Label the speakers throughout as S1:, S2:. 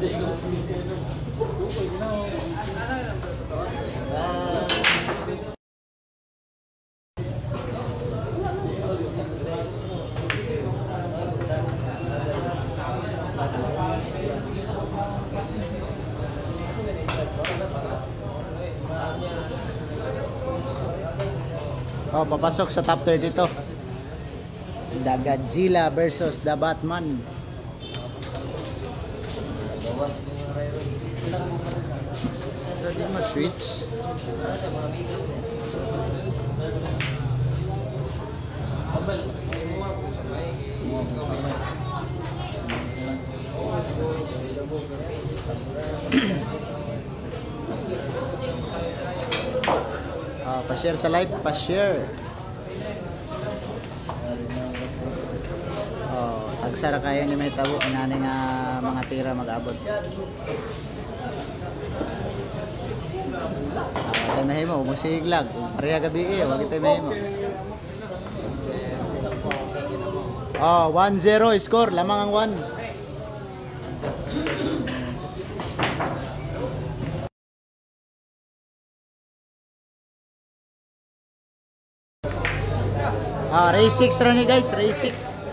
S1: Oh, papasok sa top 30 to. The Godzilla versus the Batman. Pwede mo switch. Pa-share sa live, pa-share. Agsara kayo ni may tabo inani nga mga tira mag-abot. Tay mahimo musiglag, pareha gabi wag tay mahimo. 1-0 score, lamang ang 1. Race 6 rin guys, race 6.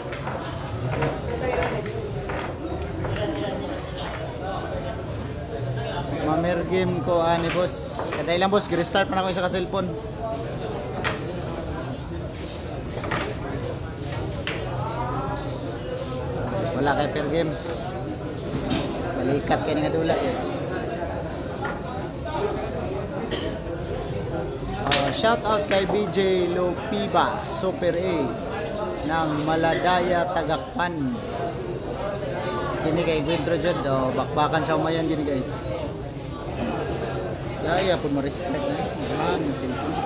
S1: Mamer game ko ani boss. Katay lang boss, restart pa na ako isa ka cellphone. Wala kay per games. Balikat kay nga dula eh. Shout out kay BJ Lopiba Super A ng Maladaya Tagakpan. Kini kay Gwendro Jod bakbakan sa umayan gini guys. Kaya pun ma-restart na lang cellphone.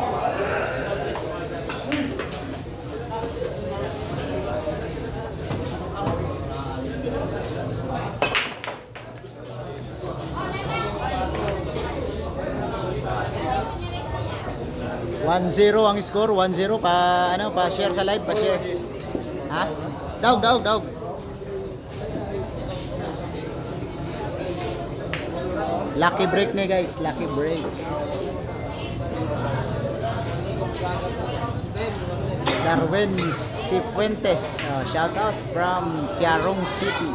S1: Zero ang score, 1-0 pa ano pa share sa live, pa share. Ha? Dog. Lucky break ni guys, lucky break. Darwin Cifuentes, shout out from Quiarong City.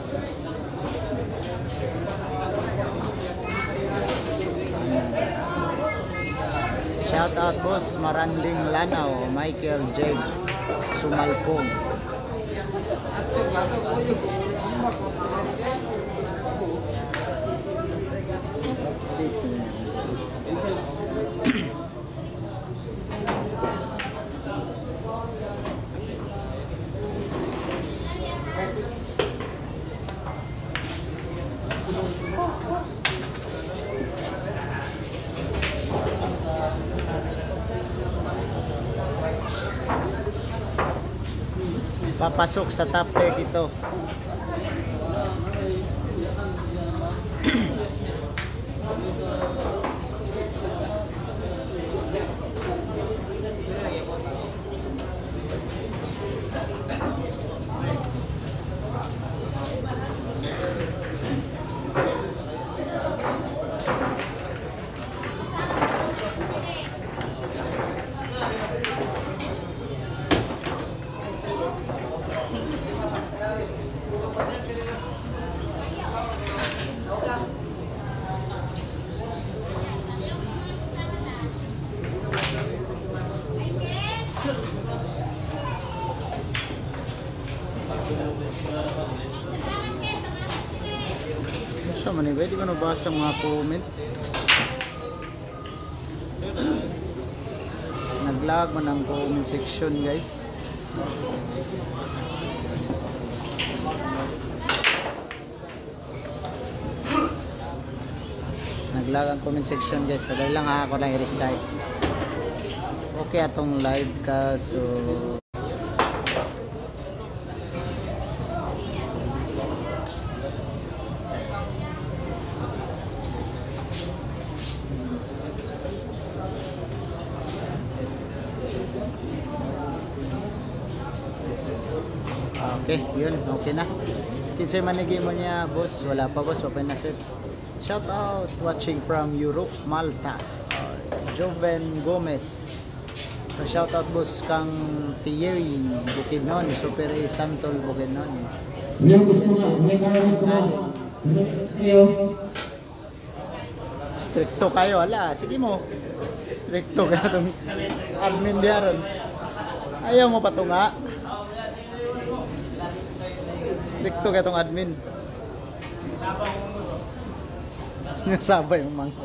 S1: Shout out boss Maranding Lanao, Michael J. Sumalpong. Papasok sa top 30 to. So man pwede ko nabasa mga comment. Naglag man ang comment section guys. Naglag ang comment section guys. Kadali lang ako lang i-restart. Okay atong live ka so okay, yun, okay na. Kinsay manigi mo niya, boss? Wala pa, boss. Papay na set. Shout out watching from Europe, Malta. Joven Gomez. So, shout out boss kang Thierry Bukidnon, Super A Santol Bukidnon. Stricto kayo, ala. Sige mo. Stricto ka itong admin diyaron. Ayaw mo pa ito nga. Stricto ka itong admin. Nasabay yung mangkot.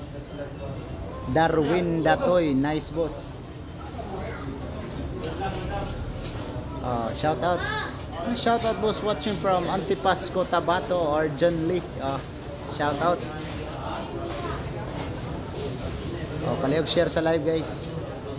S1: Darwin Datoy, nice boss. Shout out. Shout out boss watching from Antipas Cotabato or John Lee. Shout out. Palihog share sa live guys.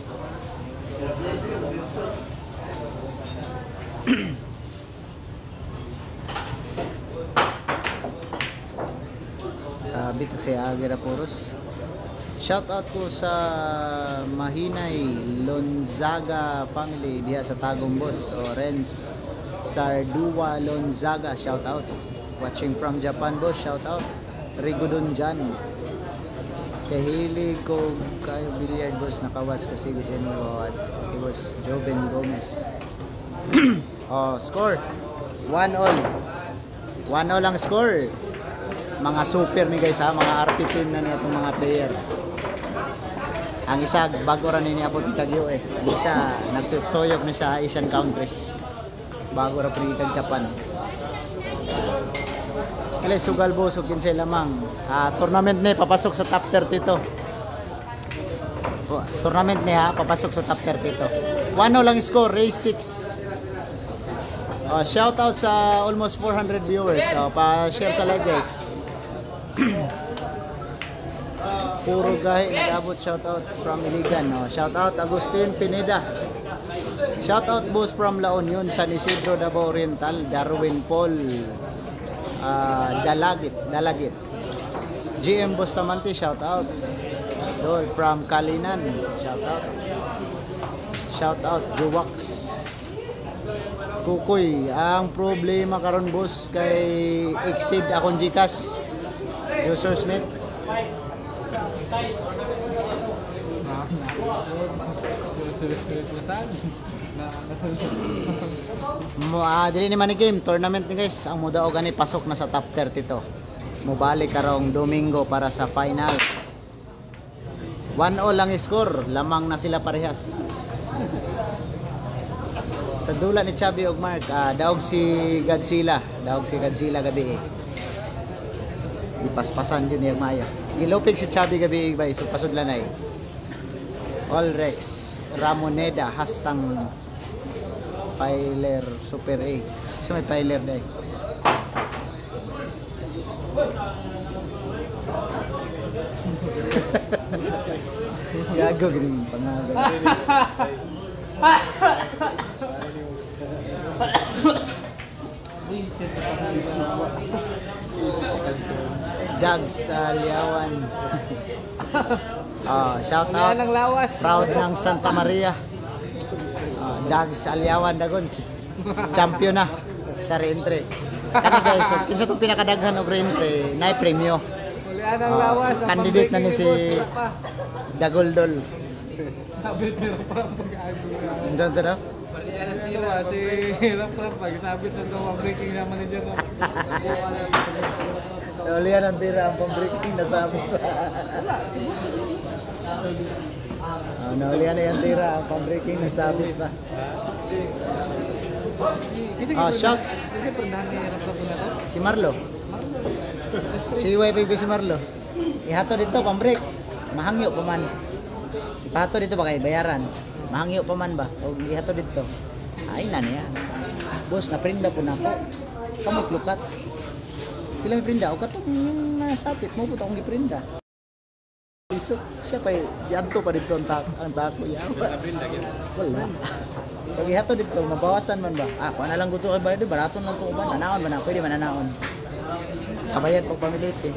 S1: Bitak sa Agira Puros. Shout out ko sa Mahinay Lonzaga family diha sa Tagum boss. Renz Sardua Lonzaga, shout out. Watching from Japan boss, shout out. Rigudon Jan. Kahili ko kayo billiard boss, nakawas ko sige sa inyo. Okay boss, Joven Gomez. Score 1-all. 1-all ang score. Mga super ni guys ha, mga RP team na niya itong mga player. Ang isa bago rin ni abot kag US. Ang isa nagtutuyok na sa Asian countries. Bago ra pritag Japan. Kaya sugal boss ug kinsay lamang. Tournament ni papasok sa top 30 to. Tournament ni ha papasok sa top 30 to. 1-0 lang score, race 6. Shout out sa almost 400 viewers. Pa-share sa live guys. Puro gahi nag-abot, shout out from Iligan. Shout out Agustin Pineda. Shout out boss from La Union, San Isidro, Davao Oriental, Darwin Paul, Dalagit. GM Bustamante, shout out. Dol from Kalinan, shout out. Shout out Juwax. Kukoy, ang problema karon boss kay exceed akong Gcash. User Smith. Dili ni man ni game tournament ni guys. Ang mudaog ani pasok na sa top 30 to. Mubalik karong Domingo para sa finals. 1-0 lang score, lamang na sila parehas. Sa dula ni Chubby og Mark, daog si Godzilla gabi. Ipaspasan yun yung Maya. Gilopig si Chubby gabi ba, so pasudlan ay. Olrex Ramoneda hastang Piler Super A. Isa may Piler day. Gago gini pangalan. Dags Liawan. Shout out proud ng Santa Maria. Dags Aliawan dagon champion na sa re-entry. Kani guys, kinsa tong pinakadaghan og re-entry, nay premyo. Candidate na ni si Dagoldol.
S2: Sabit nila para pag-aago.
S1: Nandiyan sa daw?
S2: Si Rap-Rap pag-sabit na daw ang breaking na manager na.
S1: Ulian ang tira ang pang-breaking na sabi ko. Naulian na yung tira ang pang-breaking na sabi pa. Shout.
S2: Kasi perdahan ni Rap-Rap na to?
S1: Si Marlo. Si YPB si Marlo. Ihato dito pang-break. Mahangyo pa man. Ipahato dito ba kayo bayaran? Mahangyo pa man ba? O ihato dito. Ay na niya. Boss, naprinda po na ako. Kamot lukat. Pila may prinda? O katong yung nasapit mo po akong iprinda. So, siya pa yanto pa dito ang tako yan. Wala. Pag ihato dito, mabawasan man ba? Kung na lang gusto ka ba? Baraton lang ito ba? Nanaon ba na? Pwede ba nanaon? Kabayad pag pamilit eh.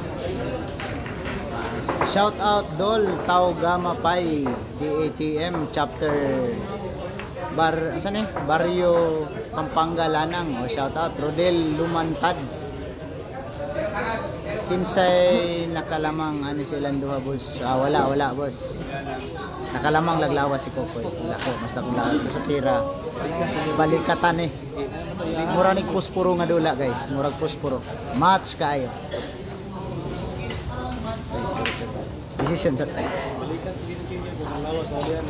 S1: Shout out Dol Tau Gama Pai DATM chapter Barrio Pampanga Lanang. O shout out Rodel Lumantad. Kinsay nakalamang ano silang duha boss. Wala boss. Nakalamang laglawas si Kokoy. Lako mas laglawas sa tira. Balikatan eh. Mura ning puspuro nga dula guys. Murag puspuro. Match kayo. Decision sa
S3: Balikat din kanya kung lawas sa diyan.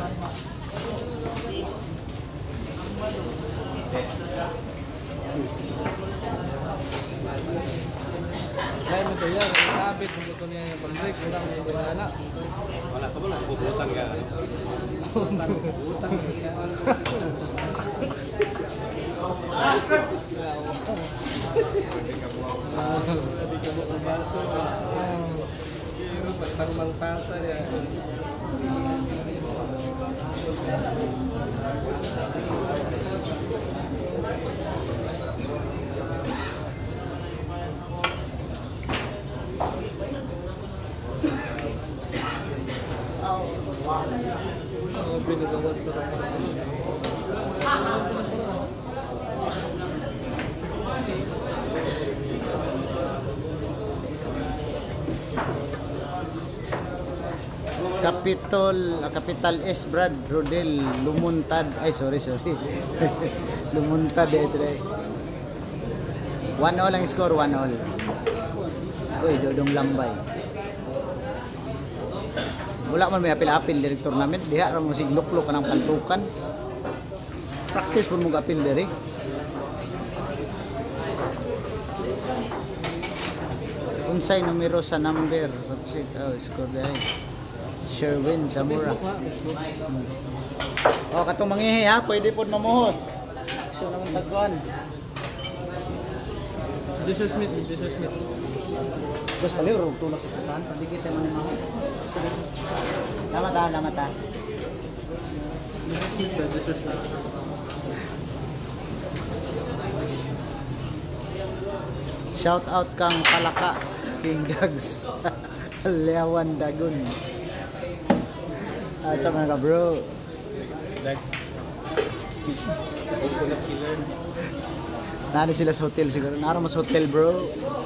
S2: Lain mo to yan, sabit mo ito niya yung pag-break, wala mo yung dinala.
S3: Wala ka ba lang puputan ka? Sabi ka mo ang baso. Pagtangmang pasa niya.
S2: Binagawad ko lang.
S1: Capital S Brad Rodel Lumuntad. Ay sorry. Lumuntad ito dai. 1-0 ang score, 1-0. Uy, Dodong Lambay. Wala man may apil-apil diri tournament, diha ra mo sigluklok kanang pantukan. Practice pun mo apil diri. Unsay numero sa number? Score dai. Sherwin Zamora. Oh, katong mangihi ha, pwede pod mamuhos. Aksyon naman tagkuan.
S2: Joshua Smith.
S1: Bos pala yung tulak sa putan, paligid sa mga mga. Lamat ha.
S2: Joshua Smith.
S1: Shout out kang Palaka, King Dogs. Lewan Dagon. Asa man ka bro?
S3: Next. Coconut killer.
S1: Nari sila sa hotel siguro. Nara mo sa hotel bro.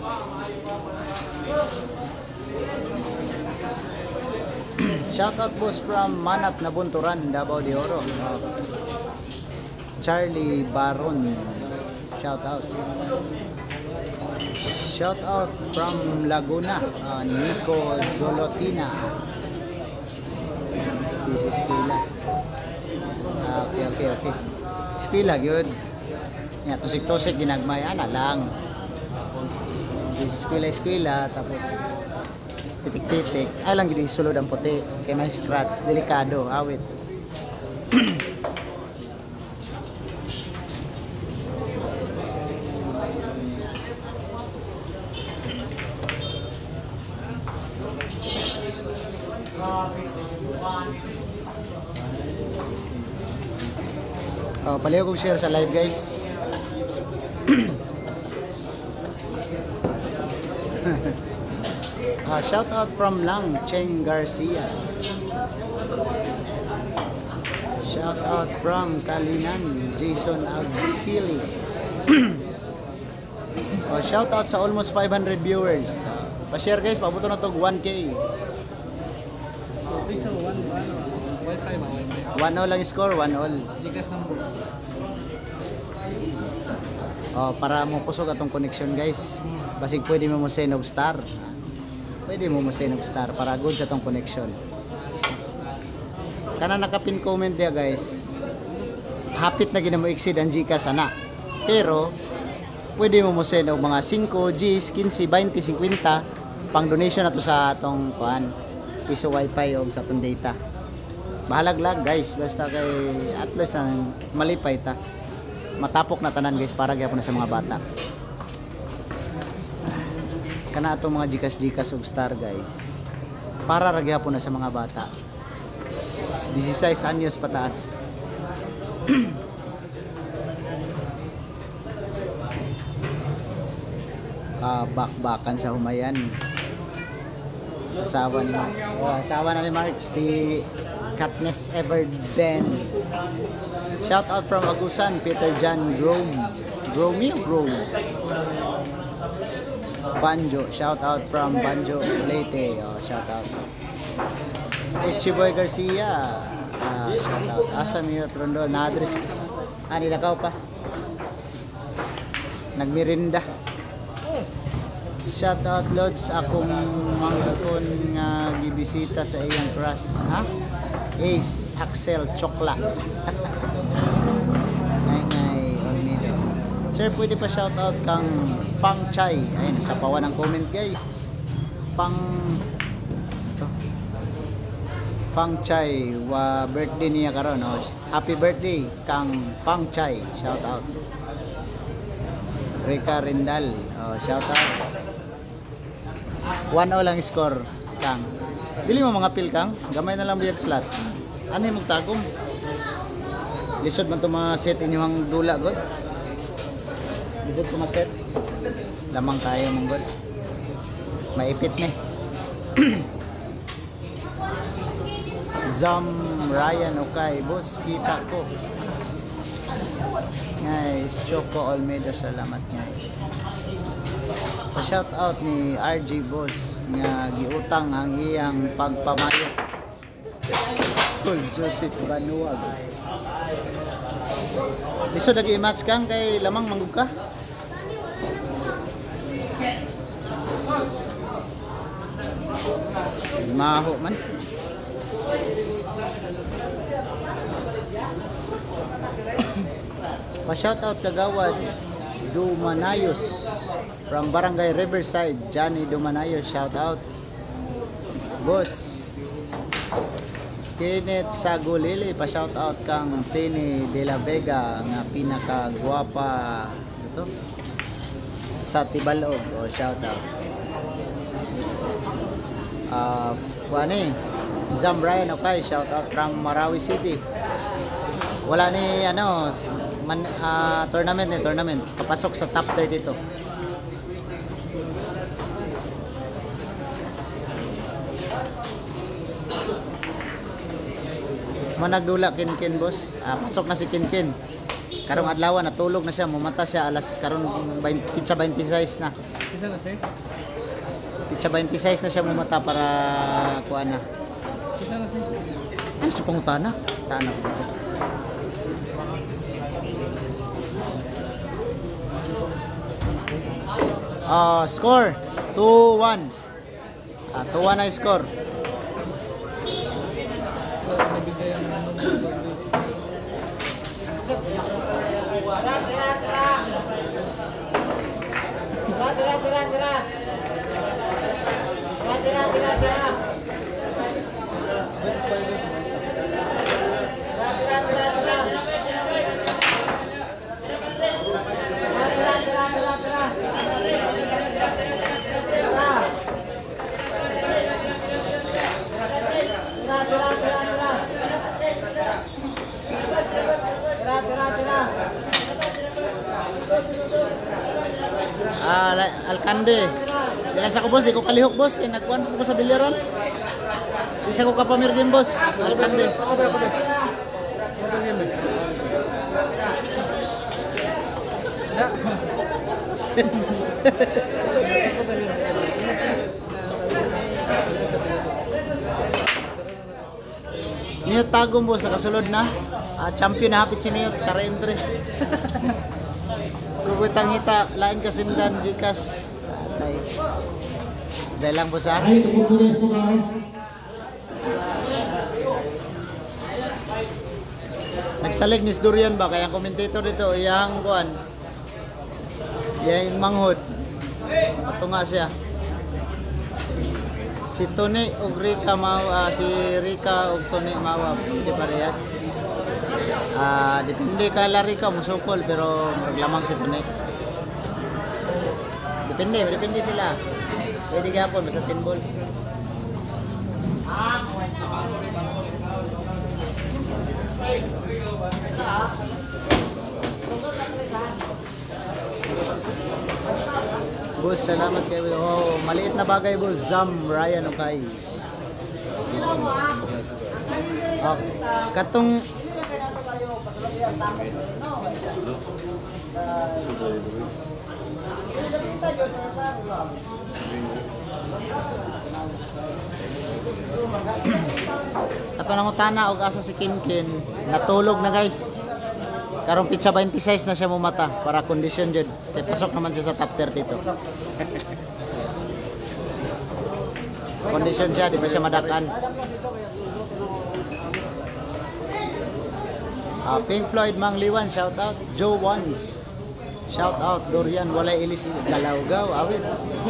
S1: Shout out boss from Manat na Bunturan, Davao de Oro. Charlie Baron. Shout out. Shout out from Laguna, Nico Zolotina. This is Eskwela. Okay. Eskwela gyud. Nya tusik-tusik ginagmay ana lang. Eskwela tapos pitik-pitik. Ay lang gid sulod ang puti kay may scratch, delikado, awit. Oh, paliw kong share sa live guys. Shout out from Lang Cheng Garcia. Shout out from Kalinan Jason Agsili. Shout out sa almost 500 viewers. Pa-share guys, pabuto na to 1K.
S2: Please, Wi-Fi ba?
S1: 1-0 lang score, 1-0.
S2: Gcash number.
S1: Para mo kusog atong connection guys. Basig pwede mo send og star. Pwede mo send og star para good sa atong connection. Kana nakapin comment dia guys. Hapit na gina mo exceed ang Gcash ana. Pero pwede mo send og mga 5 Gs, 15, 20, 50 pang donation na to sa atong kuan. Piso wifi og sa atong data. Bahalag lang guys, basta kay at least ang malipay ta. Matapok na tanan guys para gyapon na sa mga bata. Kana atong mga Gcash og star guys. Para ra gyapon na sa mga bata. 16 anyos pataas. Bakbakan sa humayan. Asawa ni Mark si Katniss Everdeen. Shout out from Agusan, Peter Jan Gromi. Banjo, shout out from Banjo Leyte. Oh, shout out. Chiboy Garcia, shout out. Asam yun, Trondo, na-address. Nilakaw pa. Nagmirinda. Shout out Lods, akong manggakon nga gibisita sa iyang crush. Ha? Ace, Axel, Chokla. Ngay, Olmedo. Sir, pwede pa shout out kang Fang Chai. Ayun, nasa pawan ng comment guys. Fang Chai, birthday niya karon. Oh. Happy birthday kang Fang Chai. Shout out. Rika Rindal. Oh, shout out. 1-0 lang score kang. Dili mo mga pil kang, gamay na lang biyag slot. Ano yung magtagom? Lisod man to mga set inyong dula god. Lisod ko mga set. Lamang kaya mong god. Maipit ni. Zam Ryan okay, boss kita ko. Ngay, Choco Olmedo, salamat ngay. Pa-shout out ni RJ Boss nga giutang ang iyang pagpamayo. Cool Joseph Banuag. Lisod lagi i-match kang kay lamang manggug ka. Maho man. Pa-shout out kagawad Dumanayos from Barangay Riverside, Johnny Dumanayos, shout out. Boss Kenneth Sagulili, pa-shout out kang Tini De La Vega nga pinakagwapa ito sa Tibalog, o shout out. Kuani Zam Brian okay, shout out from Marawi City. Wala ni ano tournament papasok sa top 30 dito. Managdula Kinkin boss. Pasok na si Kinkin. Karong adlaw natulog na siya, mumata siya alas karon pitsa 26 na.
S2: Isa na siya?
S1: Pitsa 26 na siya mumata para kuan na.
S2: Isa na siya?
S1: Ano sa pangutana? Tana ko dito. Score 2-1. 2-1 na score. Alkande. Dila sa ko boss, di ko kalihok boss kay nagkuan ko sa bilyaran. Isa ko ka pamirgin boss, Alkande. Miyot tagong boss sa kasulod na. Champion na hapit si Miyot sa rendre. Kubutang hita, lain kasindan, Gcash. Atay. Dahil lang po sa nagsalig ni Durian ba? Kaya ang commentator dito, iyang kuan. Iyang manghod. Ato nga siya. Si Tony ug Rika si Rika ug Tony Mawa, di parehas. Depende ka lari ka musukol pero maglamang si Tony. Depende sila. Pwede gapon basta 10 balls. Boss, salamat kayo. Oh, maliit na bagay boss. Zam Ryan okay. Katong Ato nang utana og asa si Kinkin natulog na guys. Karong pizza 26 na siya mumata para kondisyon jud. Kay pasok naman siya sa top 32. Kondisyon siya, di pa siya madakan. Pink Floyd, Mang Liwan, shout out. Joe Wans, shout out. Dorian, walay ilis ilis. Galawgaw, awit.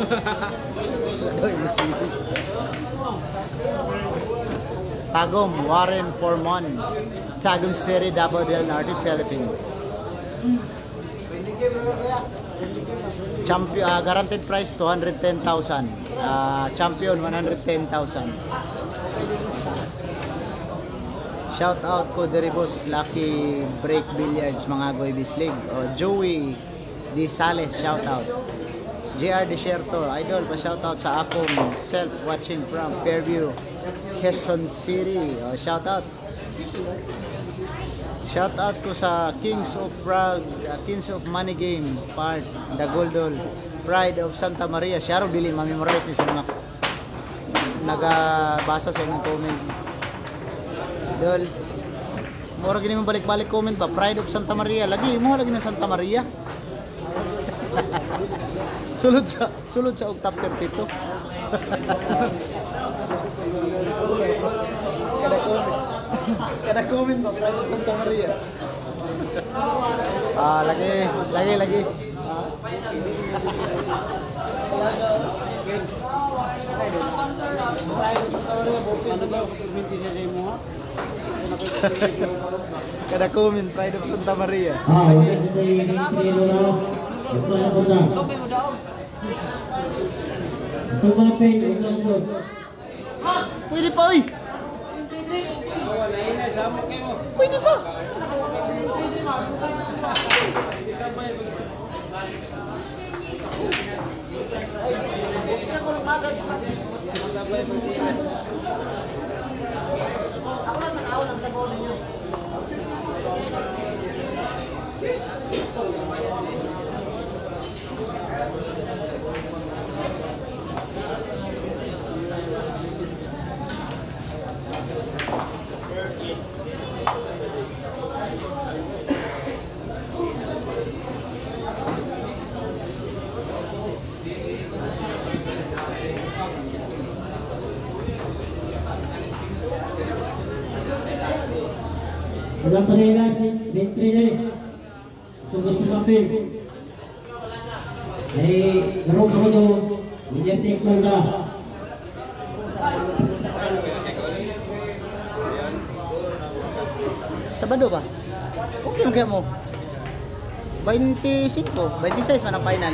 S1: Tagum, Warren Formon, Tagum City, Davao del Norte, Philippines. Champion, guaranteed price 210,000. Champion 110,000. Shout out ko diri boss Lucky Break Billiards mga Goybis League. Joey Di Sales, shout out. JR Desierto, idol pa shout out sa akong self watching from Fairview, Quezon City. Shout out. Shout out ko sa Kings of Prague, Kings of Money Game part, Dagoldol, Pride of Santa Maria. Siya ro dili ma-memorize ni sa mga nagabasa sa imong comment. Dol. Mura gini mo balik-balik comment ba? Pride of Santa Maria. Lagi mo lagi na Santa Maria. sulod sa og top 32. Kada comment ba Pride of Santa Maria. Lagi. Kada comment Pride of Santa Maria. Pwede pa oy. Pwede pa. Ako lang nakaw lang sa bono niyo.
S4: Walang parehas, entry na rin. Kung gusto mapil. Garong ko ito, medium take mo na.
S1: Sabado ba? Okay lang kaya mo. 25, 26 man ang final.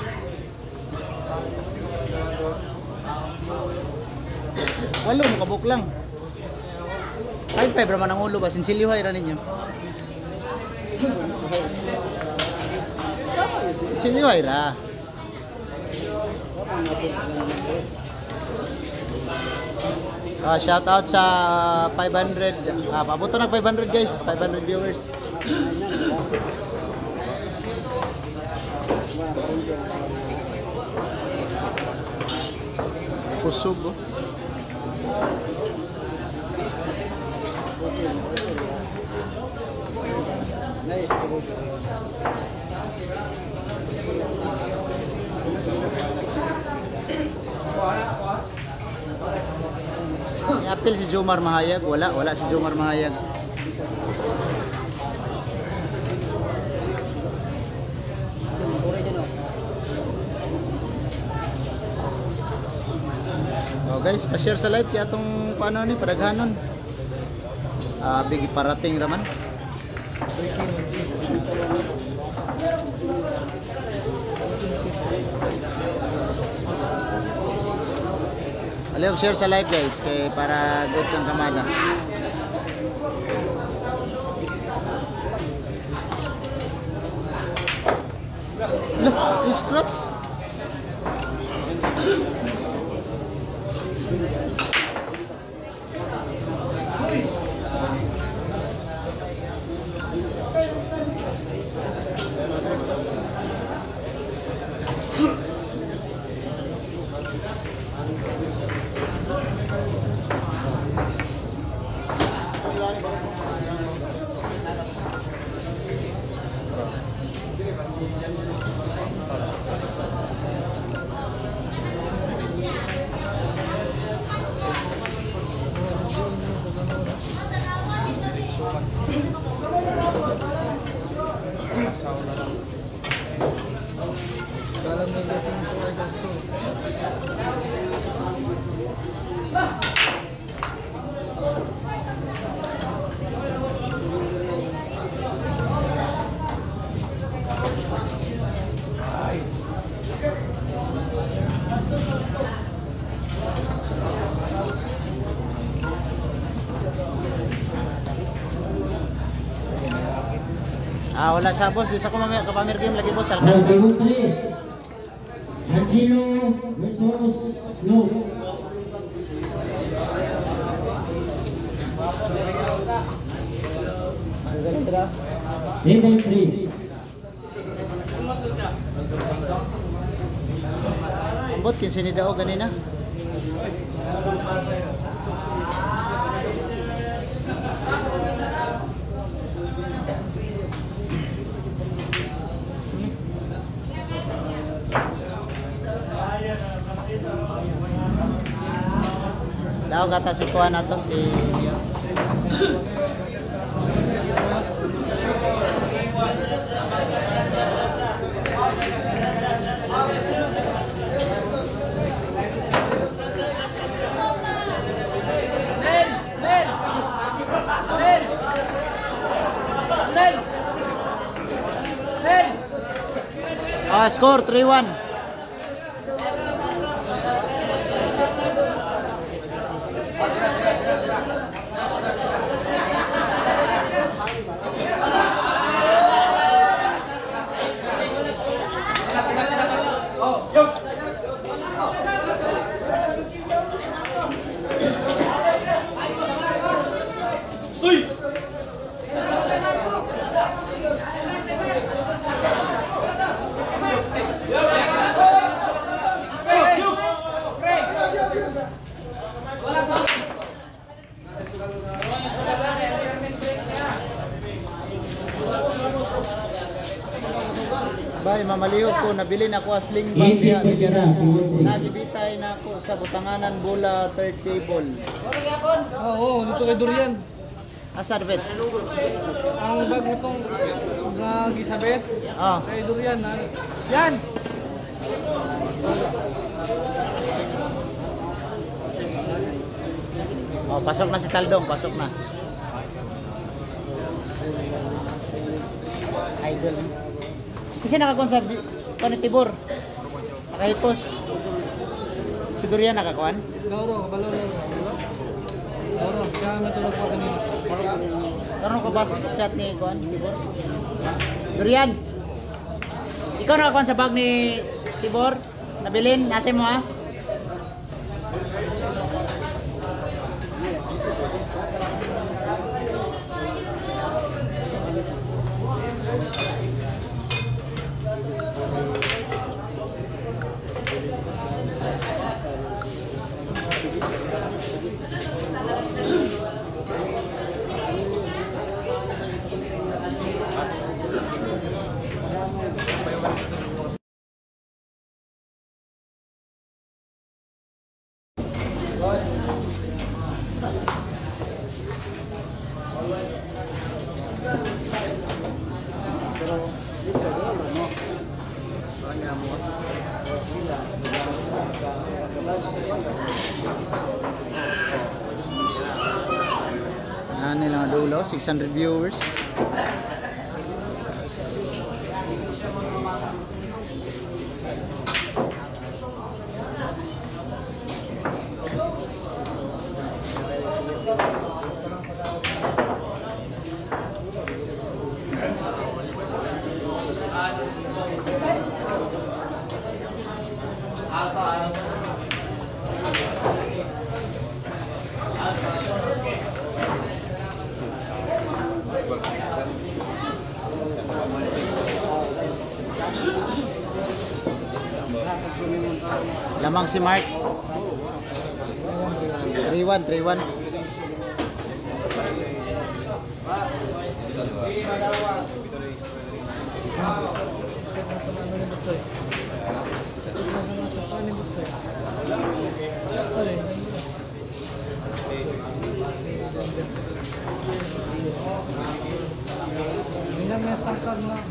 S1: Walo mo kabuk lang. 5-5 raman ang ulo ba? Sinsilihay ra ninyo. Sinsilihay ra. Shout out sa 500. Pabuto na 500 guys. 500 viewers. Kusog oh. Nice. Apil si Jomar Mahayag, wala si Jomar Mahayag. Oh guys, pa-share sa live kaya itong paano ni padaghanon. Bigi parating raman. Aliog share sa live guys kay para goods ang kamada. Look, scratch. Ah, wala sa boss. Di sa kapamir game lagi boss.
S4: Ang
S1: Alcantara.
S4: table 3. Angelo versus Flo. Table 3.
S1: Ambot, 15 ni Dao ganina. Dao kata si Kuan na to, si Mio. Ah, score 3-1. Bay, mamaliw ko, nabili na ako asling bag niya. Nagibitay na ako sa butanganan bola third table.
S2: Oo, dito kay Durian.
S1: Asa, David?
S2: Ang bag mo itong gisabit.
S1: Ah,
S2: Kay Durian. Yan!
S1: oh, pasok na si Taldong, pasok na. Idol. Kasi nakakuan sa Panitibor. Nakahipos. Si Durian nakakuan.
S2: Gauro, kabalo Gauro. Gauro, kaya matulog po kanina.
S1: Karon ko bas chat ni Kuan Tibor. Durian. Ikaw nakakuan sa bag ni Tibor? Nabilin, nasa mo ha? Ano lang dulo, 600 viewers. Lamang si Mark. 3-1, 3-1.
S2: Hindi may stangkad na.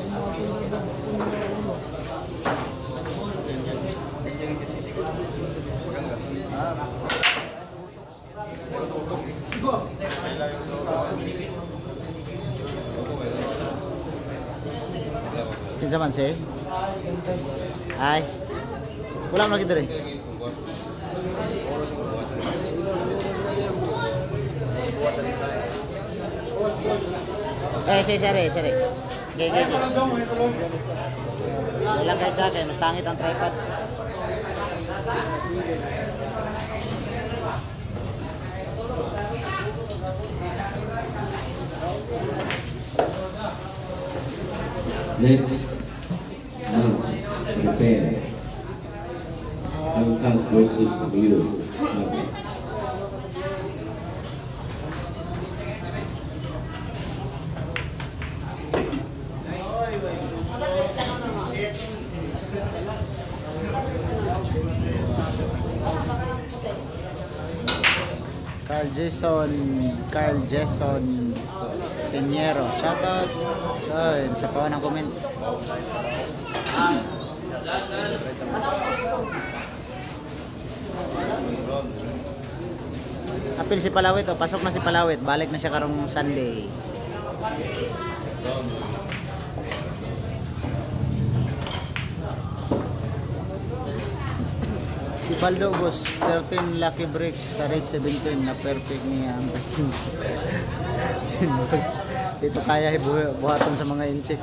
S1: Kinsa man si? Ay. Wala mo lagi dire. Eh, sari. Okay, okay, okay. Sige lang guys sa akin, masangit ang tripod.
S5: Next, now prepare. Angkat versus Milo.
S1: Carl Jason Pinheiro. Shoutout. Ay, sa pawan ng comment. Apil si Palawit, oh. Pasok na si Palawit. Balik na siya karong Sunday. Si Baldo boss, 13 lucky break sa race 17 na perfect niya ang 10 volts. Dito kaya buhaton sa mga incheck.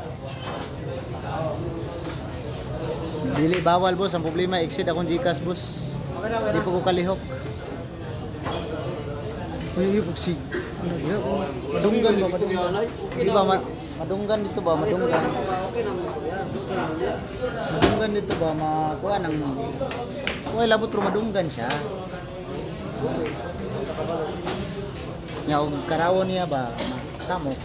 S1: Dili bawal boss, ang problema exceed akong Gcash boss. Di po ko kalihok. Uy, bugsig. Madunggan ba? Di ba madunggan dito ba? Madunggan. Madunggan dito ba? Makuha ng... Kuha labot pero madunggan siya. Nya og karawo niya ba? Samok.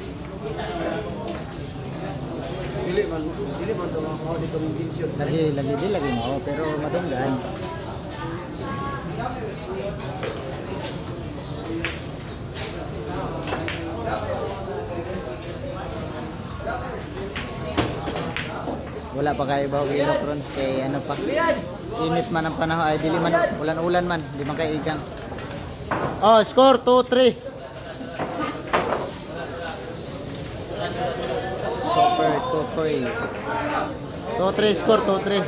S3: Dili man to mo dito ng tension.
S1: Lagi mo pero madunggan. Wala pa kayo ba og ilok ron kay ano pa. Init man ang panahon ay dili man ulan-ulan man, di man kay igang. Oh, score 2-3. Super 2-3. 2-3 score 2-3.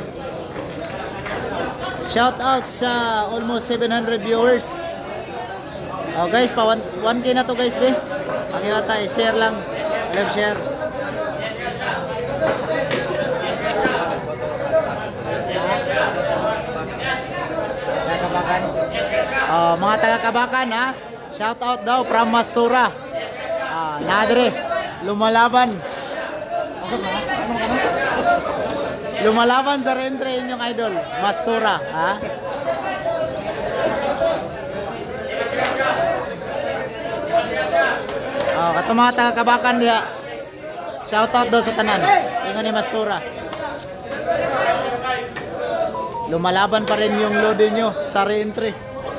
S1: Shout out sa almost 700 viewers. Oh guys, pa 1K na to guys, be. Pakiwata i-share lang. Live share. Mga taga-Kabakan ha, shout out daw from Mastura. Nadre, lumalaban. Lumalaban sa rentre inyong idol, Mastura ha. Kato mga taga-Kabakan diha. Shout out daw sa tanan. Ingon ni Mastura. Lumalaban pa rin yung load nyo sa re-entry.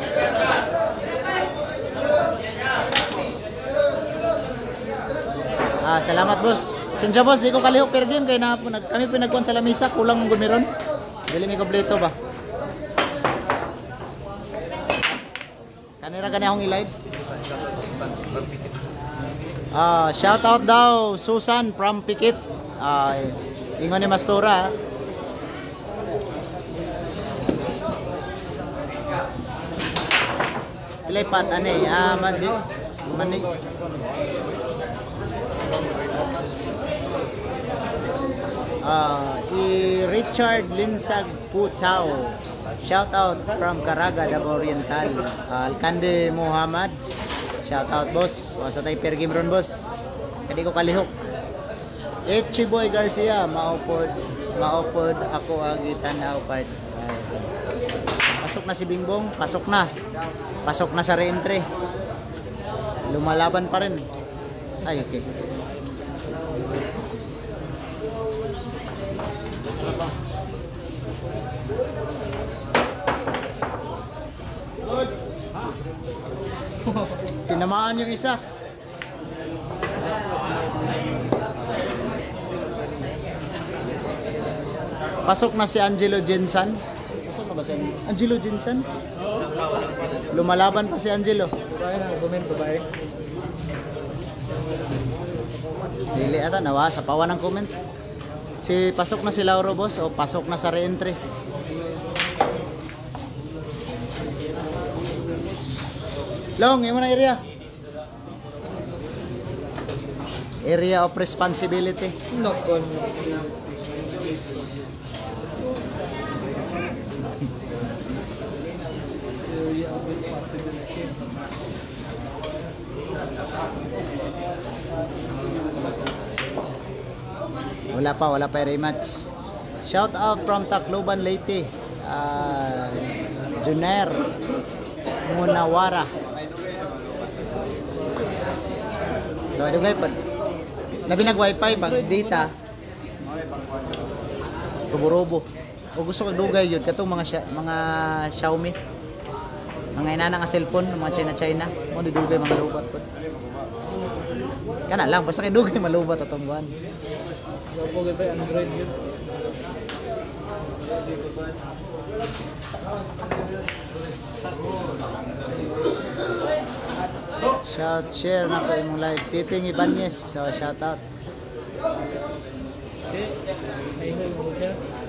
S1: Salamat boss. Sinsya boss, di ko kalihok per game kaya na kami pinagkuhan sa lamisa, kulang gumiron. Dili mi kompleto ba? Kanira gani akong i-live. Shout out daw Susan from Pikit. Ingon ni Mastura. Lepat aneh mani Richard Linsag Putao, shout out from Caraga del Oriental. Alcande Muhammad, shout out boss. Wasa tay per game ron boss, kadi ko kalihok. Echiboy Garcia, maupod ako agitan na part. Pasok na si Bingbong, pasok na sa re-entry. Lumalaban pa rin. Ay, okay. Tinamaan yung isa. Pasok na si Angelo Jensen. Pasok na ba si Angelo Jensen? Lumalaban pa si Angelo.
S2: Babae na, comment babae.
S1: Dili ata nawa sa pawan ng comment. Si pasok na si Lauro boss o pasok na sa re-entry. Long, yung na area. Area of responsibility.
S2: Nokon.
S1: Wala pa rematch. Shout out from Tacloban, Leyte. Juner Munawara. Dugay pa. Labi nag wifi pag data. Robo-robo. O gusto kong dugay yun katong mga Xiaomi. Mga inana nga cellphone, mga China. Mo di dugay mga lubat po. Kana lang basta kay dugay malubat atong buwan.
S2: Gapo kay Android yun.
S1: Share na ko imong live. Titing Ibanez. So shout out.
S2: Ayun mo siya.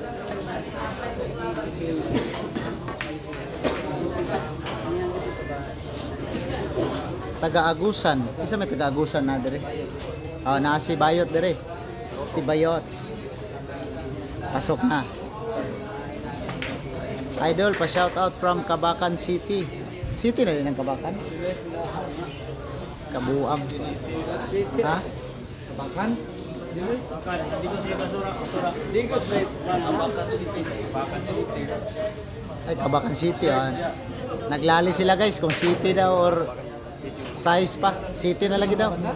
S1: Taga-Agusan. Isa may taga-Agusan na dire. Oh, na si Bayot dire. Si Bayot. Pasok na. Idol, pa shout out from Kabakan City. City na rin ang Kabakan. Kabuang. Ha?
S2: Bakan?
S1: Ay, Kabakan City. Oh. Naglali sila guys kung city daw or size pa. City na lagi daw.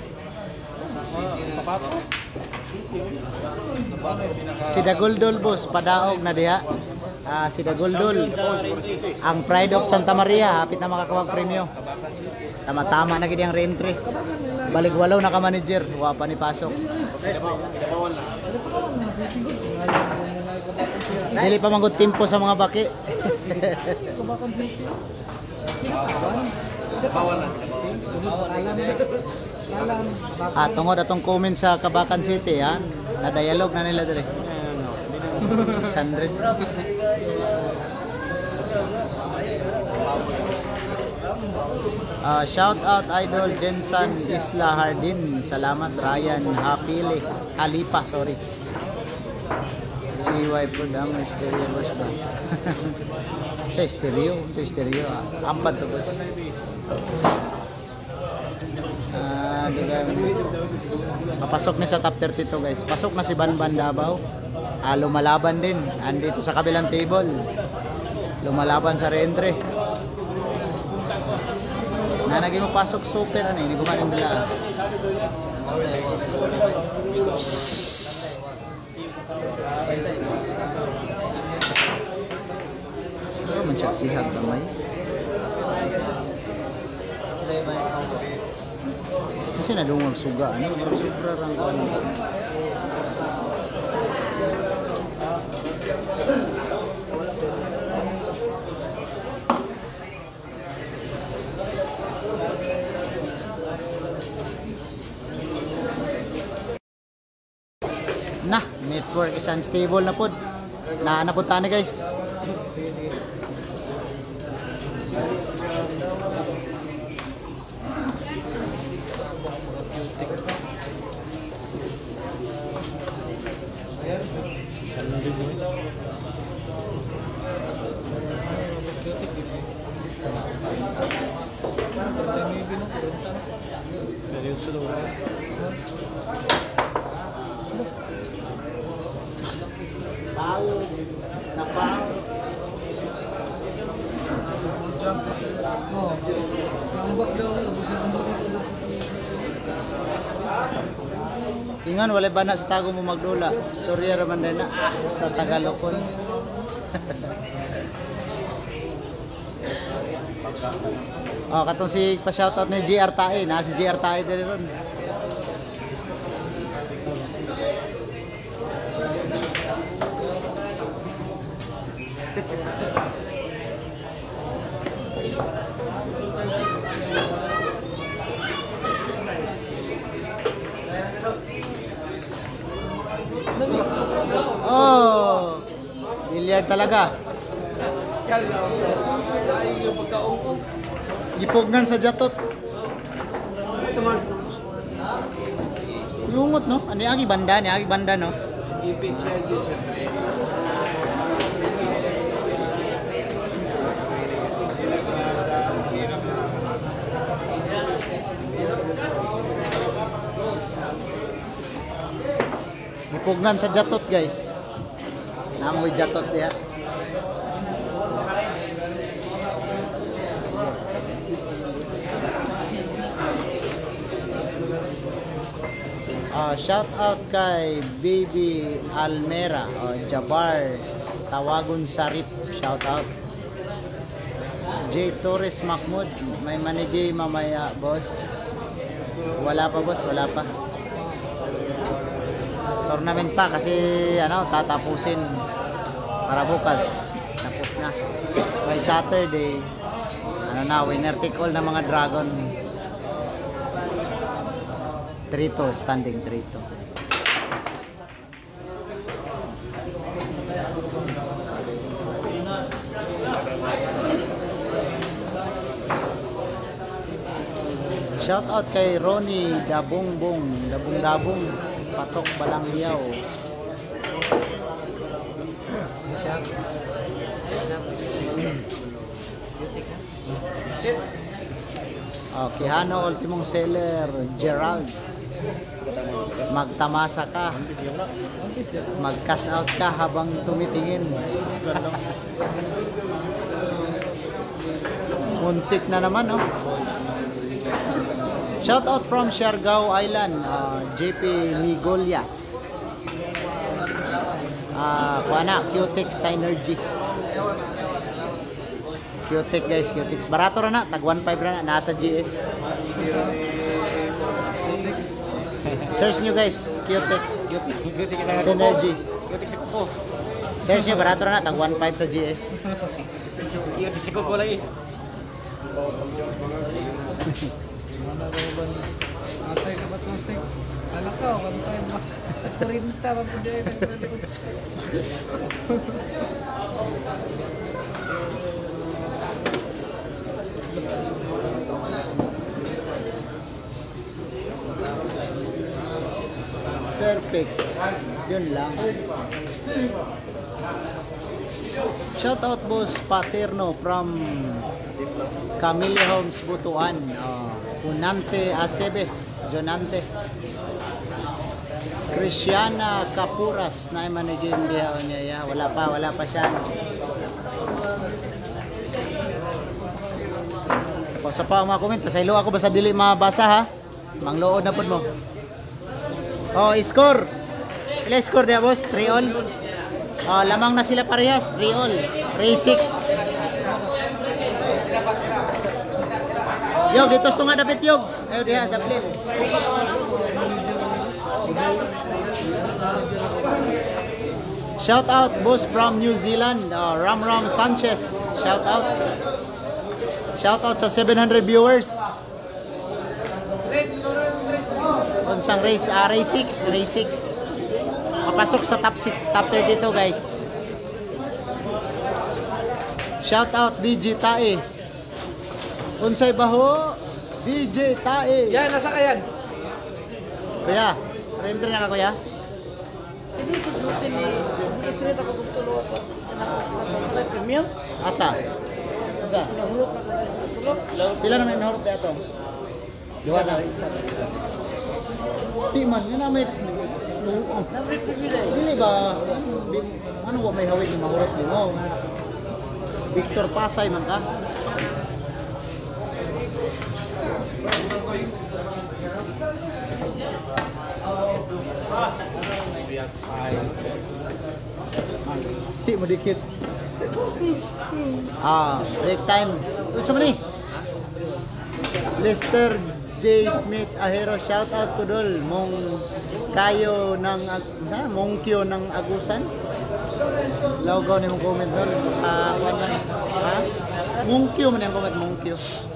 S1: Si Dagoldol boss, padaog na diha. Si Dagoldol. Ang Pride of Santa Maria, hapit na makakawag premyo. Tama-tama na gid ang re-entry. Balik walaw na ka manager, wa pa ni pasok. Dili pa manggod tempo sa mga baki. Tungod atong comment sa Kabakan City ha. Na dialogue na nila dire. 600. Shout out Idol Jensen Isla Hardin. Salamat Ryan Hapili. Halipa, sorry. CY Pudam stereo boss ba? Siya stereo, ito stereo. Ampad to boss. Papasok na sa top 32 guys. Pasok na si Banban Davao. Lumalaban din. Andito sa kabilang table. Lumalaban sa re-entry. Na naging pasok super ano ini gumanin bila. Mensaksihan damai. Kasi nadungag suga ano, sobra rang ano. Nah, network is unstable na pod. Naanapunta na guys. Paus, na paus.
S2: Oh, nambak daw, ubusin ang nambak.
S1: Ingon wala ba na sa tago mo magdula? Storya raman din na sa Tagalokon. Oh, katong si pa-shoutout ni JR Tae, na si JR Tae din ron. Oh, billiard talaga. Gipugnan sa jatot. Lungot no? Ani agi banda no?
S3: Ipit siya yun siya.
S1: Ipugnan sa jatot guys. Namoy jatot ya. Shout out kay Baby Almera, Jabar, Tawagon Sarip, shout out. J. Torres Mahmud, may manigay mamaya, boss. Wala pa, boss, wala pa. Tournament pa kasi tatapusin para bukas. Tapos na. By Saturday, winner take all ng mga Dragon. 3-2, standing 3-2. Shout out kay Ronnie Dabongbong, Dabong, Patok Balangyaw. Kihano ultimong seller Gerald. Magtamasa ka. Mag-cash out ka habang tumitingin. Muntik na naman, no? Shout out from Siargao Island, JP Migolias. Cutex Synergy. Cutex guys, Cutex. Barato na, tag 1.5 na, nasa GS. Search nyo guys, Cutex Synergy. Search nyo, barato na, tag 1.5 sa GS.
S3: Cutex ko lagi.
S2: Atay ka batusik. Anak ka, kantay mo. Kurinta, mapuday ka.
S1: Perfect. Yun lang. Shout out boss Paterno from Camille Homes Butuan. Unante Acebes, Jonante. Cristiana Capuras na manigim diha niya. Wala pa siya. Sa pa mga comment, pasaylo ako basta dili mabasa ha. Manglood na pud mo. Score. Ila score dia boss? 3-all. Lamang na sila parehas, 3-all. Race 6. Yog, dito ito nga dapat yog. Ayaw diha, daplin. Shout out boss from New Zealand, Ram Sanchez. Shout out. Shout out sa 700 viewers. Unsang race? Race 6. Papasok sa top 30 dito guys. Shout out DJ Tae. Unsay baho? DJ Tae.
S2: Yan, nasa ka yan.
S1: Kuya, renter na ka kuya?
S6: Hindi ko dutin ni istri pa ko tulog ako. Anak premium.
S1: Asa?
S6: Nahulog na ko tulog.
S1: Pila naman nahurot dito? Duha na. Di man, yun na may dili ba? Ano ba may hawid ni mahurot din mo? Victor Pasay man ka? Di mo dikit. Break time. Ito sa mani. Lester J. Smith Ahero, shout out to dol mong kayo ng mongkyo ng Agusan. Logo ni mong comment dol. Mongkyo man yung comment, mongkyo.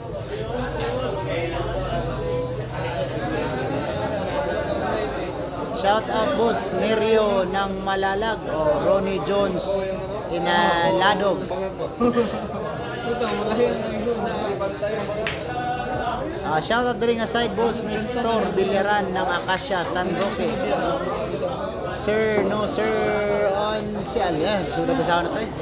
S1: Shout out boss Nerio ng Malalag o Ronnie Jones Inaladog. Shoutout din nga side boss ni Store Biliran ng Acacia San Roque. Sir, no sir on si Alia. Sudah basa na to eh.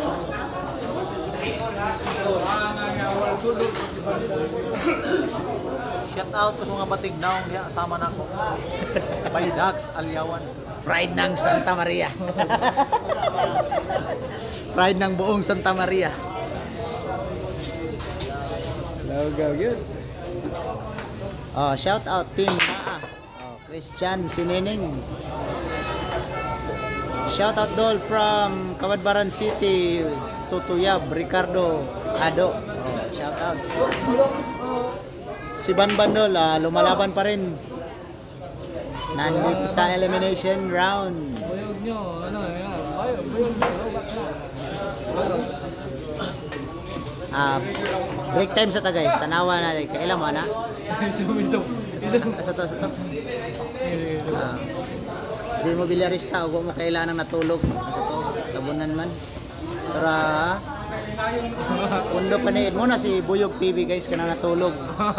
S7: Shout out ko sa mga batignaong diha sama nako. By Dax Alyawan.
S1: Pride ng Santa Maria. Pride ng buong Santa Maria. Go good. Oh, shout out Team Maa. Oh, Christian Sinining. Shout out Dol from Kabadbaran City, Tutuyab, Ricardo Ado. Oh, shout out. Si Banban Dol, lumalaban pa rin. Nandito sa elimination round.
S2: Bayog nyo, ano yan? Bayog nyo, lobat na.
S1: Break time sa ta guys. Tanawa na. Kailan mo na?
S2: Isum.
S1: Sa to. Di mo bilyarista. Huwag mo kailangan natulog. Sa to. Tabunan man. Para undo paniid mo na si Buyog TV guys. Kana natulog.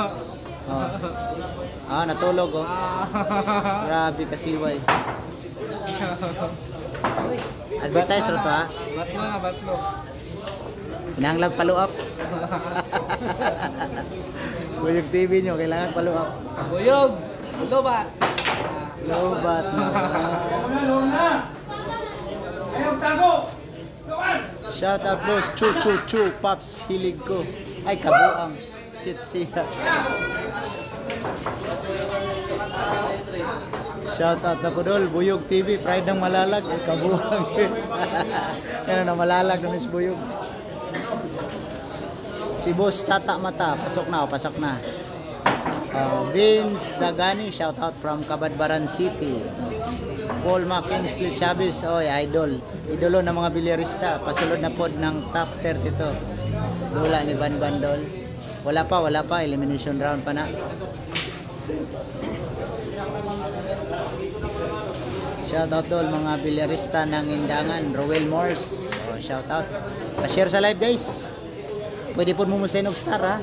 S1: Natulog oh. Grabe kasiway. Advertise ro to ha.
S2: Batlo.
S1: Hinanglag follow up. Buyog TV nyo, kailangan follow up.
S2: Buyog! Lobat!
S1: Lobat na. Shout out boss, chu, Pops, hilig ko. Ay, kabuang. Kitsiya. Shout out na Kudol, Buyog TV, Pride ng Malalag. Ay, kabuang. Yan na, Malalag na Miss Buyog. Si Boss Tata Mata, pasok na. Vince Dagani, shout out from Kabadbaran City. Paul Kingsley Chavez, idolo ng mga bilyarista, pasulod na pod ng top 32. Dula ni Van Bandol. Wala pa, elimination round pa na. Shout out dol mga bilyarista ng Indangan, Roel Morse. Shout out. Pa-share sa live guys. Pwede po mo musenog star ha.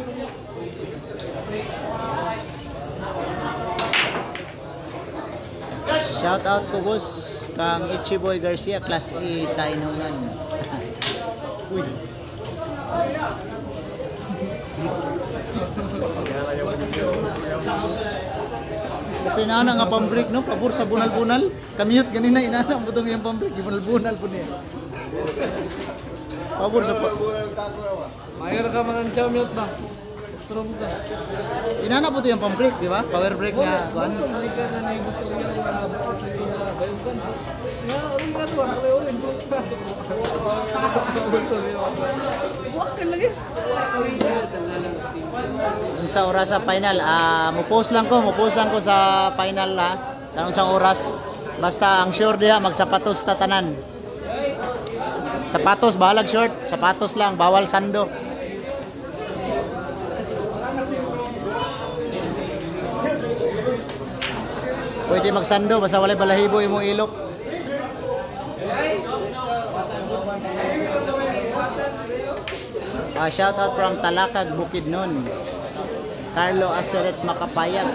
S1: Shout out ko boss kang Ichiboy Garcia, Class A sa Inunan. Uy. Kasi inaana nga pambreak no, pabor sa bunal-bunal. Kamiyot ganina inaana mo tong yung pambreak, bunal-bunal po niya. Pabor sa
S2: Mayor ka mga champion ba? Strom ka.
S1: Inana po ito yung pang-break, di ba? Power break nga.
S2: Hindi ka na gusto niya mga bukas sa bayong kan. Nga, orin ka to. Orin. Huwag ka lagi.
S1: Yung sa oras sa final, mupost lang ko sa final ha. Kanong sa oras. Basta ang sure diha, magsapatos tatanan. Sapatos, balag short. Sapatos lang, bawal sando. Pwede magsando, basta walay balahibo imong ilok. Shout out from Talakag, Bukidnon. Carlo Aceret Makapayag.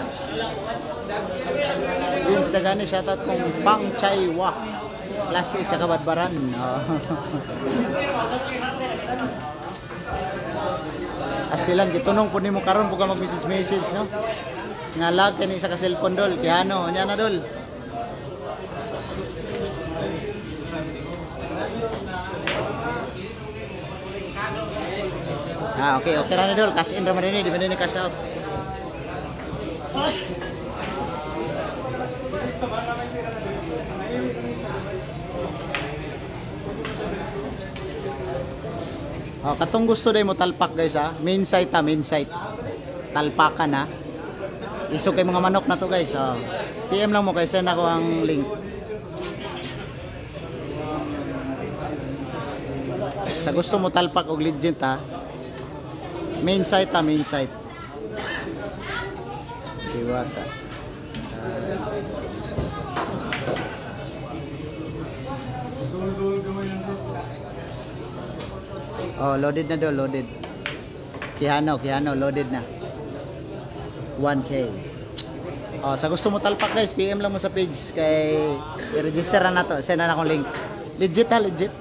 S1: Vince Dagani, shout out kong Pang Chai Wah. Class A sa Kabadbaran. Astilan, gitunong po ni mo karon po ka mag-message no? Nga lag kani sa ka-cellphone dol, kaya ano, nya na dol. Okay ra ni dol, cash in ra man ni, di ba ni cash out. Katong gusto day mo talpak guys ha. Main site. Talpakan ha. Isog kay mga manok na to guys. PM lang mo kay send ako ang link. Sa gusto mo talpak og legit ha. Main site. Diwata. Loaded na daw, loaded. Kihano, loaded na. 1K. Oh, sa gusto mo talpak guys, PM lang mo sa page kay i-register na to. Send na akong link. Legit ha, legit.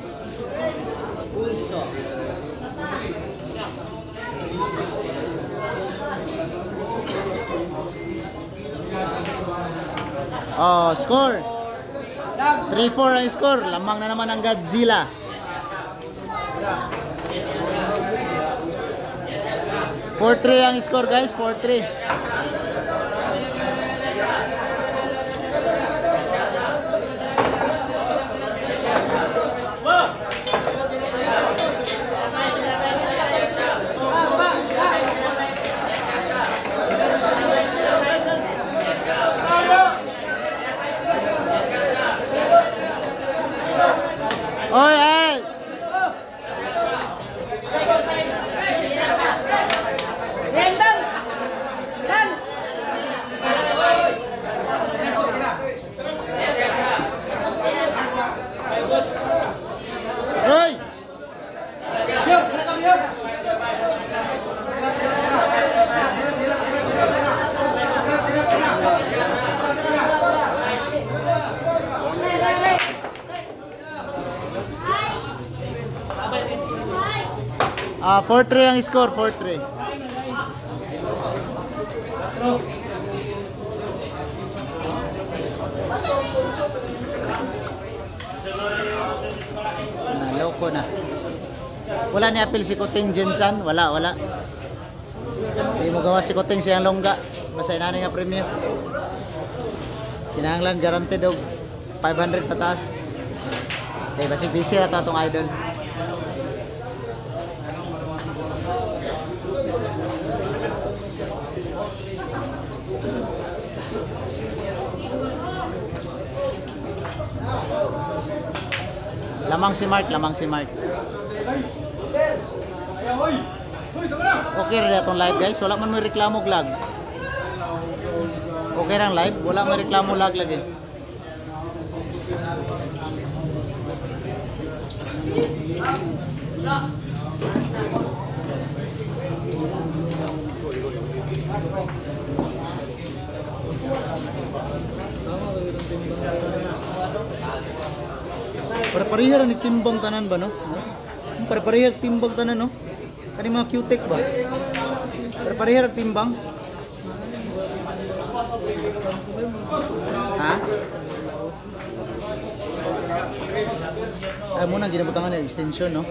S1: Oh, score. 3-4 ang score. Lamang na naman ang Godzilla. Four 3 ang score guys, 4-3. Oy, ay! Roy! Ah, 4-3 ang score, 4-3. Naloko na. Wala ni apil si Kuting Jensan, wala. Hindi mo gawa si Kuting siyang longga. Basta inani nga premium. Kinahanglan guaranteed og 500 pataas. Dahil basig busy na itong idol. Lamang si Mark. Okay rin itong live guys, wala man may reklamo lag. Okay lang live, wala may reklamo lag lagi. Pare-parehar ni timbang tanan ba no? Pare-parehar timbang tanan no? Kani mga Q-Tech ba? Pare-parehar timbang. Ha? Ay mo nang ginabutangan ng extension no?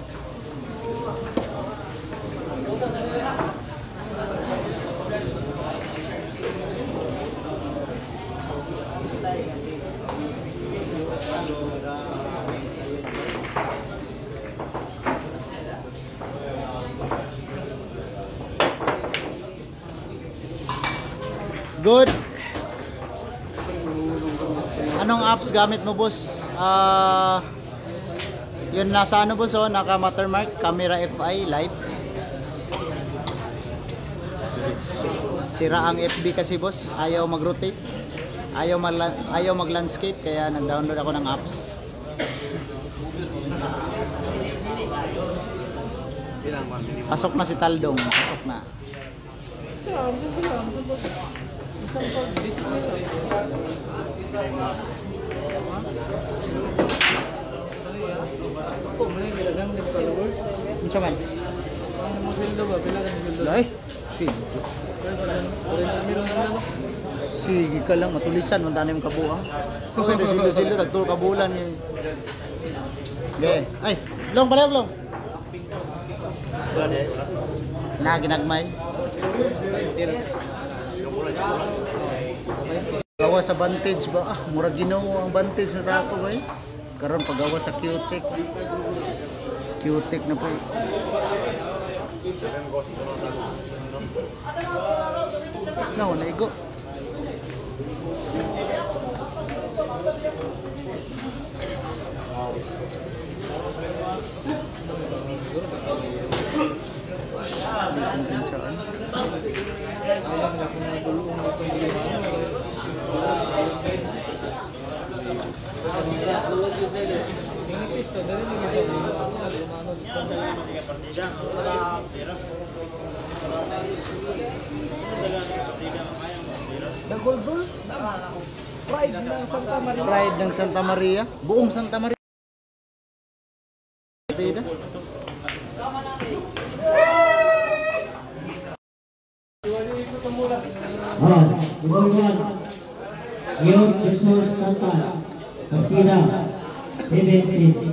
S1: Good. Anong apps gamit mo, boss? Yun nasa ano, boss? Oh, naka watermark, camera FI, live. Sira ang FB kasi, boss. Ayaw mag-rotate. Ayaw mag-landscape, kaya nag-download ako ng apps. Pasok na si Taldong, pasok na.
S2: Isang pag-display lang. Ako, may bilagan ng followers.
S1: Ano siya man?
S2: Ang mga sildo ba? Bilagan ng sildo.
S1: Ay, sige. Sige ka lang, matulisan, mantanim ka buang. Okay, ito silo-silo, tagturo ka bulan. Okay. Ay, long pala, long. Na, ginagmay. Gawa sa Vantage ba? Ah, mura Ginoo ang Vantage na tako ba eh. Karon pagawa sa Q-Tech. Q-Tech na po eh. No, naigo.
S2: Naguldol. Pride ng Santa Maria.
S1: Pride ng Santa Maria. Buong Santa Maria. Ito yun.
S4: Number 1. Leon versus Santa. Partida 17.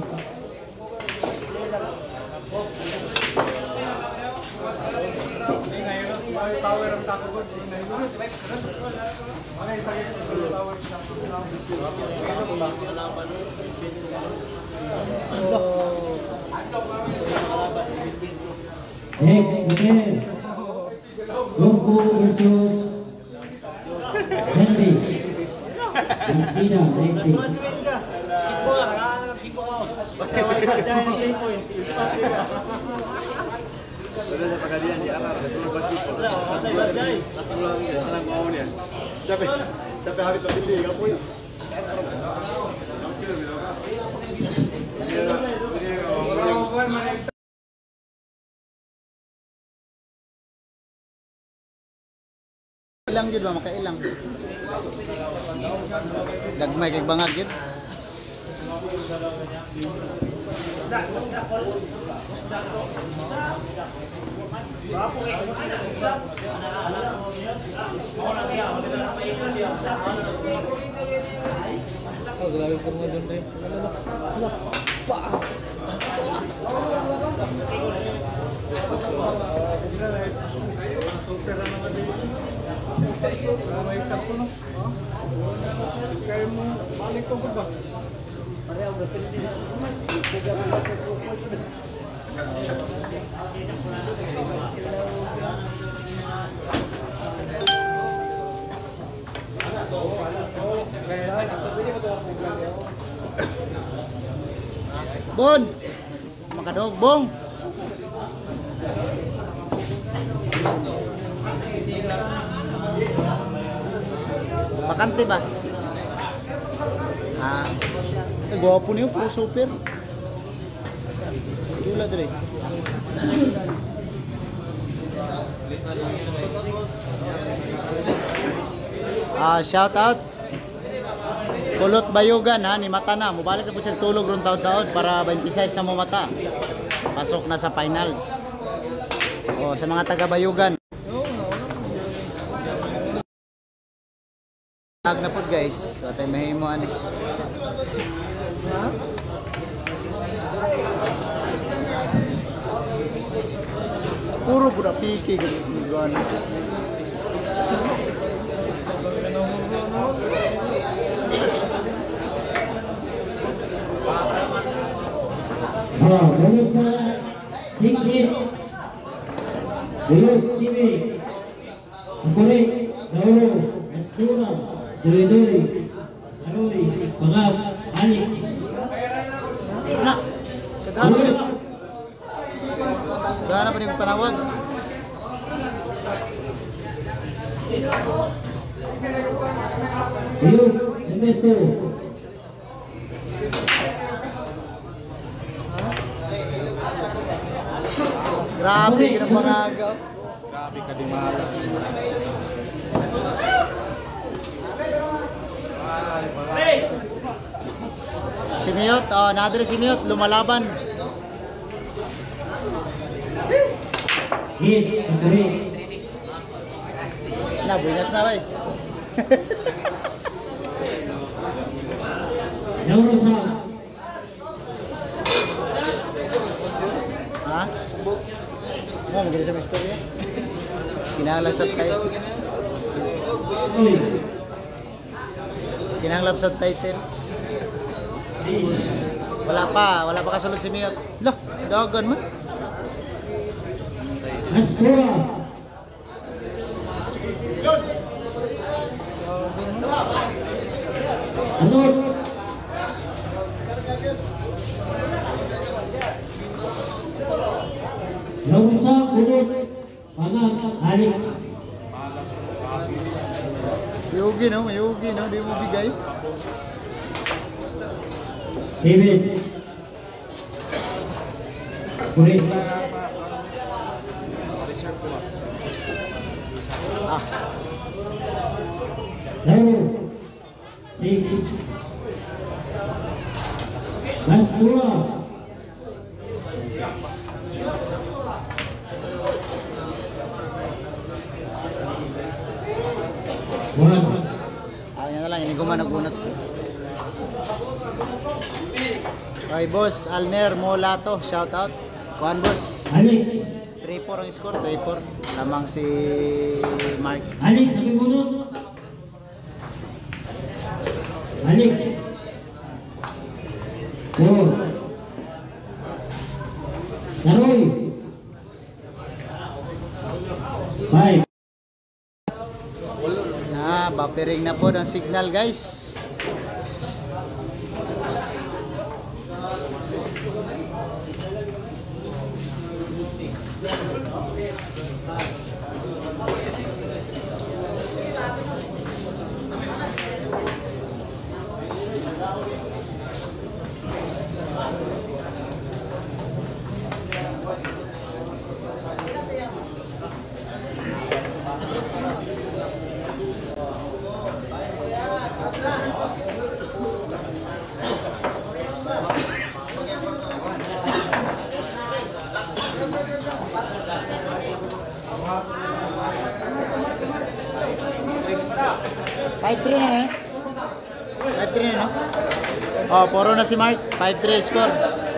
S4: Next, prepare. Gongpo versus Henry. Partida 19.
S3: Sudah ada pengadilan di akar, ada dulu basketball. Tas pulang ya, senang mau nih. Siapa habis itu dia kamu ya?
S1: Ilang jud ba makailang. Dagmay kay bangag jud.
S2: Oh, grabe po nga dyan rin. Hala, paa. May kapo no? Kaya mo, balik ko ba? Pareho, depende na.
S1: Bon. Makadog bong. Bakante ba? Ah. Gwapo niyo po super. Dula dire. Shout out Kulot Bayugan ha, ni mata na. Mubalik na po siya tulog ron taon-taon para 26 na mo mata. Pasok na sa finals. O, sa mga taga Bayugan. Tag na po guys. So, tayo mahimo ani. Puro budak piki gano'n.
S4: Menurut saya Sixit Dulu TV Akuri Dauro Estura Duri Aruli Pangab Alex
S1: Na, kagano rin. Gana pa rin panawag.
S4: Dulu Emeto
S1: Grabe, ginang pangaga.
S7: Grabe ka di mahal.
S1: Si Miyot, oh, nadiri si Miyot, lumalaban.
S4: Hit Akuri
S1: Na, buinas na ba eh.
S4: Dauro sa
S1: Ha? Mo, maganda sa istorya. Kinahanglasat kayo.
S4: Uy
S1: Kinahanglasat title. Wala pa kasulod si Miyot. Loh, dagan man.
S4: Astura Anot Launsa Kulot Pangab Alex
S1: Mayugi no, di mo bigay.
S4: David Kulit
S1: Ah.
S4: Lalu 6 Mas 2 1
S1: Ayun na lang, ini guman nagunot. Okay, boss, Alner Molato, shout out. Kuan boss,
S4: Alex
S1: 3-4 ang score, 3-4. Lamang si Mark.
S4: Alex sabi munot Alex 4 Naroy 5
S1: Na, buffering na po ng signal, guys. Five three na eh. 5-3 na, no? Oh, puro na si Mark. 5-3 score.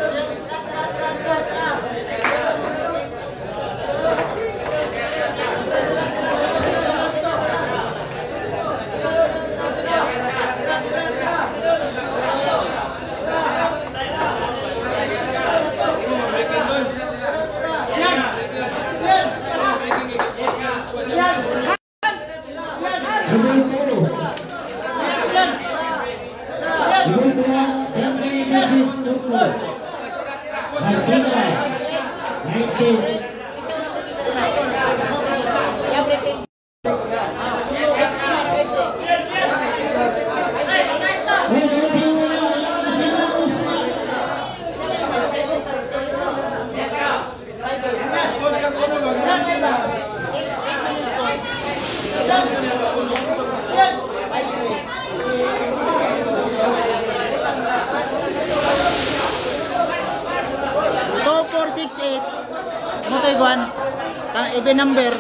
S1: Mo to iguan. Even number.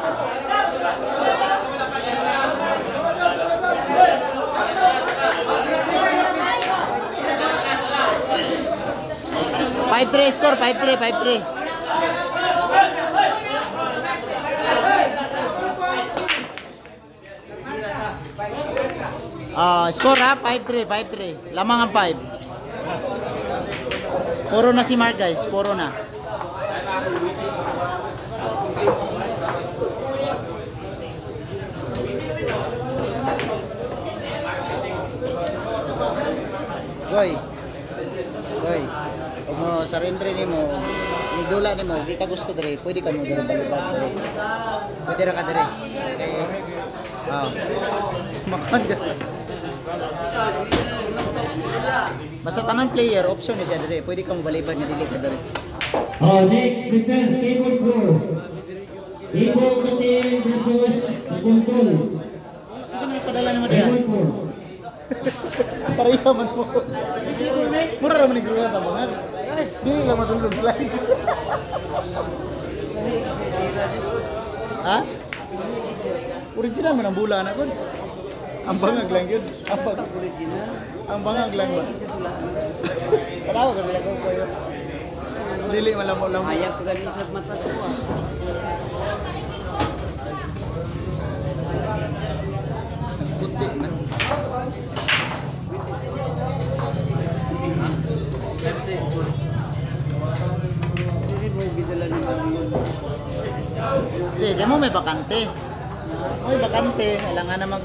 S1: Five three score, 5-3, 5-3. Score ha, 5-3, 5-3. Lamang ang 5. Puro na si Mark, guys, puro na. Goy. Kung mo surrender nimo, nidula nimo, di ka gusto dire, pwede ka mo dire balikan. Pwede ra ka dire. Okay. Makan ka. Basta tanan player option ni siya dire, pwede ka mo balikan nga dili ka dire.
S4: Oh, next prepare keyboard go. Keyboard team versus control.
S1: Kasi may padala naman diyan.
S4: Keyboard 4.
S1: Pareha man po. Mura naman ni gruwa sa mga. Dili lang masundog slide. Ha? Original man ang bula na kun. Ang bangag lang yun. Ang bangag lang ba? Palawa ka nila ko yun. Dili malamo-lamo.
S6: Ayaw ko galing sa mata ko.
S1: Puti man. Hindi, di mo may bakante. May bakante, kailangan na mag...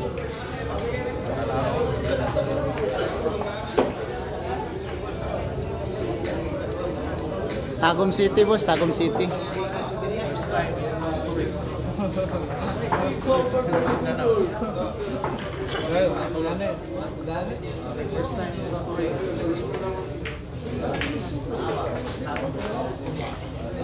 S1: Tagum City, boss, Tagum City.
S7: First time in the story.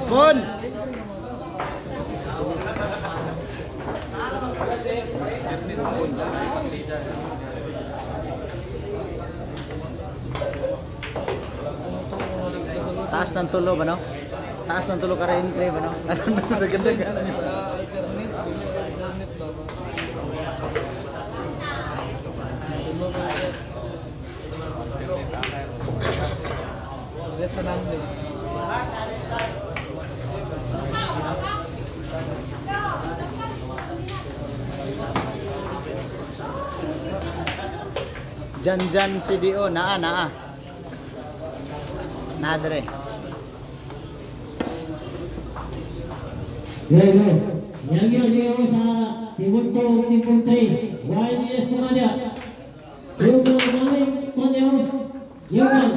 S1: Bon! Taas ng tulo ba no? Taas ng tulo ka rin entry ba no? Ano na nagdagan niyo? Jan CDO naa. Nadre.
S4: Go. Yang dia sa timur ko timur 3. YDS ko dia. Yung namin konyo. Yung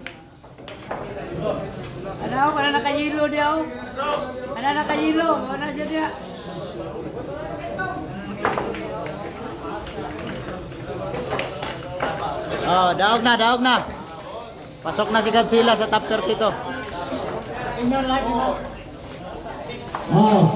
S6: Ano, para nakayilo dia. Ana nakayilo, ana siya dia.
S1: Oh, daog na. Pasok na si Godzilla sa top 32.
S4: Oh,